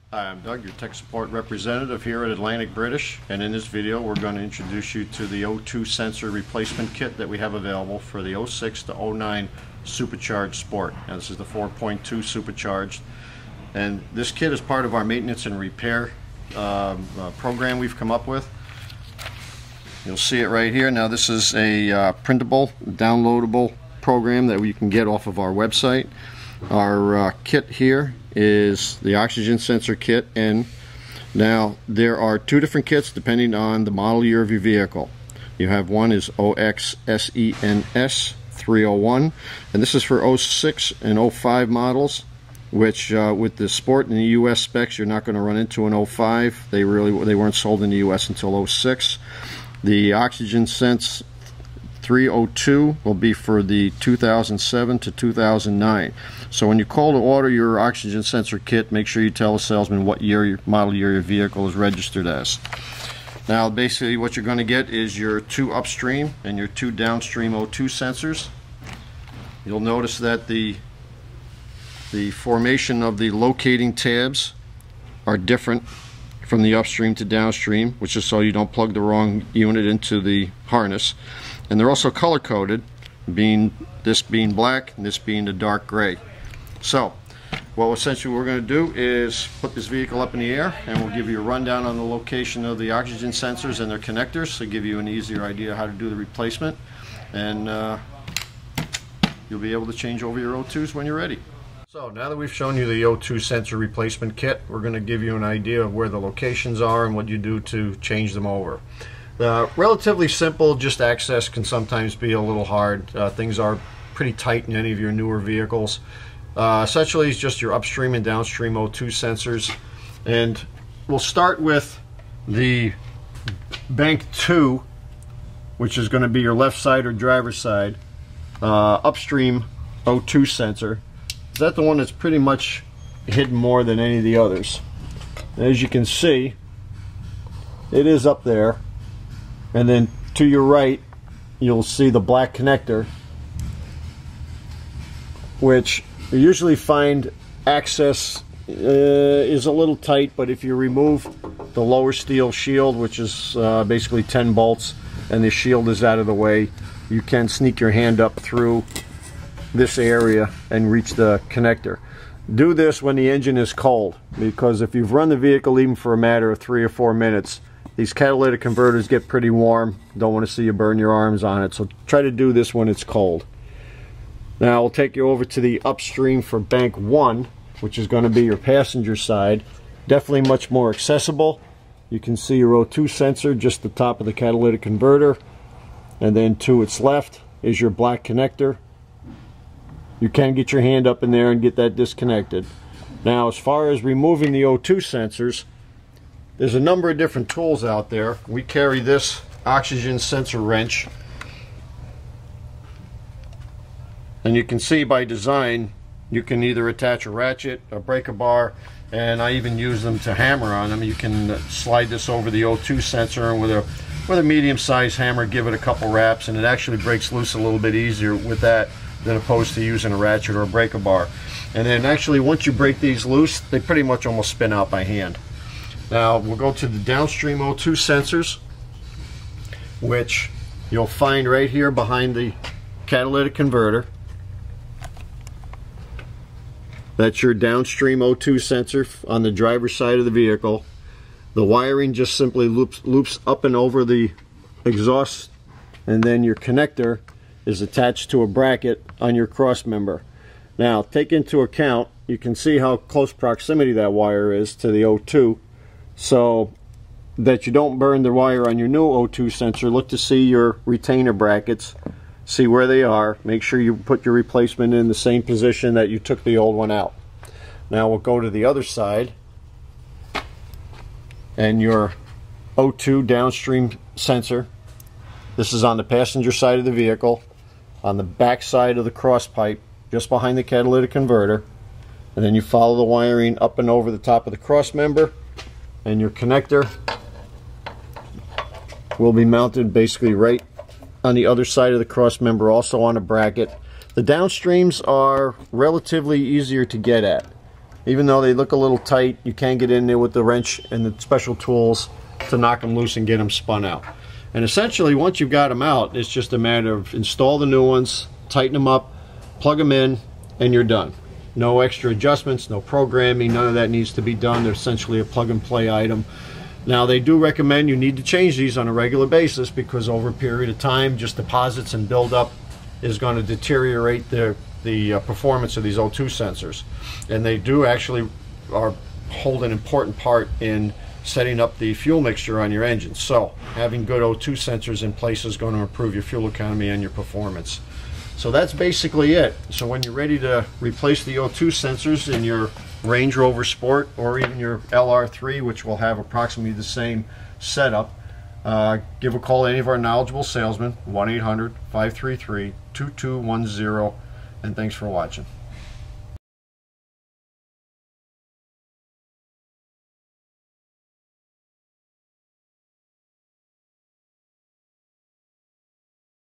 Hi, I'm Doug, your tech support representative here at Atlantic British, and in this video we're going to introduce you to the O2 sensor replacement kit that we have available for the 06 to 09 Supercharged Sport. Now this is the 4.2 Supercharged, and this kit is part of our maintenance and repair program we've come up with. You'll see it right here. Now this is a printable, downloadable program that you can get off of our website. Our kit here is the oxygen sensor kit, and now there are two different kits depending on the model year of your vehicle. You have one is OXSENS 301, and this is for 06 and 05 models, which with the Sport and the US specs you're not going to run into an 05. They weren't sold in the US until 06. The Oxygen Sense 302 will be for the 2007 to 2009. So when you call to order your oxygen sensor kit, make sure you tell the salesman what model year your vehicle is registered as. Now basically what you're going to get is your two upstream and your two downstream O2 sensors. You'll notice that the formation of the locating tabs are different from the upstream to downstream, which is so you don't plug the wrong unit into the harness. And they're also color coded, this being black and this being the dark gray. So what essentially we're going to do is put this vehicle up in the air, and we'll give you a rundown on the location of the oxygen sensors and their connectors to give you an easier idea how to do the replacement, and you'll be able to change over your O2s when you're ready. So now that we've shown you the O2 sensor replacement kit, we're going to give you an idea of where the locations are and what you do to change them over. Relatively simple, just access can sometimes be a little hard. Things are pretty tight in any of your newer vehicles. Essentially it's just your upstream and downstream O2 sensors, and we'll start with the bank 2, which is going to be your left side or driver's side upstream O2 sensor. That's the one that's pretty much hidden more than any of the others. As you can see, it is up there, and then to your right you'll see the black connector, which you usually find access is a little tight, but if you remove the lower steel shield, which is basically 10 bolts, and the shield is out of the way, you can sneak your hand up through this area and reach the connector. Do this when the engine is cold, because if you've run the vehicle even for a matter of 3 or 4 minutes, these catalytic converters get pretty warm. Don't want to see you burn your arms on it, so try to do this when it's cold. Now we'll take you over to the upstream for bank 1, which is going to be your passenger side. Definitely much more accessible. You can see your O2 sensor just the top of the catalytic converter, and then to its left is your black connector. You can get your hand up in there and get that disconnected. Now as far as removing the O2 sensors, there's a number of different tools out there. We carry this oxygen sensor wrench, and you can see by design you can either attach a ratchet, a breaker bar, and I even use them to hammer on them. You can slide this over the O2 sensor, and with a medium-sized hammer give it a couple wraps, and it actually breaks loose a little bit easier with that than opposed to using a ratchet or a breaker bar. And then actually once you break these loose, they pretty much almost spin out by hand. Now we'll go to the downstream O2 sensors, which you'll find right here behind the catalytic converter. That's your downstream O2 sensor on the driver's side of the vehicle. The wiring just simply loops up and over the exhaust, and then your connector is attached to a bracket on your cross member. Now take into account, you can see how close proximity that wire is to the O2, so that you don't burn the wire on your new O2 sensor. Look to see your retainer brackets, see where they are, make sure you put your replacement in the same position that you took the old one out. Now we'll go to the other side, and your O2 downstream sensor. This is on the passenger side of the vehicle, on the back side of the cross pipe, just behind the catalytic converter, and then you follow the wiring up and over the top of the cross member, and your connector will be mounted basically right on the other side of the cross member, also on a bracket. The downstreams are relatively easier to get at. Even though they look a little tight, you can get in there with the wrench and the special tools to knock them loose and get them spun out. And essentially, once you've got them out, it's just a matter of install the new ones, tighten them up, plug them in, and you're done. No extra adjustments, no programming, none of that needs to be done. They're essentially a plug and play item. Now, they do recommend you need to change these on a regular basis, because over a period of time, just deposits and buildup is going to deteriorate the performance of these O2 sensors. And they do actually hold an important part in setting up the fuel mixture on your engine. So having good O2 sensors in place is going to improve your fuel economy and your performance. So that's basically it. So when you're ready to replace the O2 sensors in your Range Rover Sport or even your LR3, which will have approximately the same setup, give a call to any of our knowledgeable salesmen, 1-800-533-2210, and thanks for watching.